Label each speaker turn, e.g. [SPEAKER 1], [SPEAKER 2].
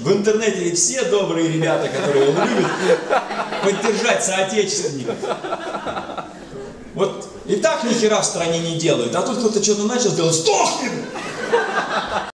[SPEAKER 1] В интернете ведь все добрые ребята, которые он любит поддержать соотечественников. Вот и так ни хера в стране не делают, а тут кто-то что-то начал делать, сдохнем!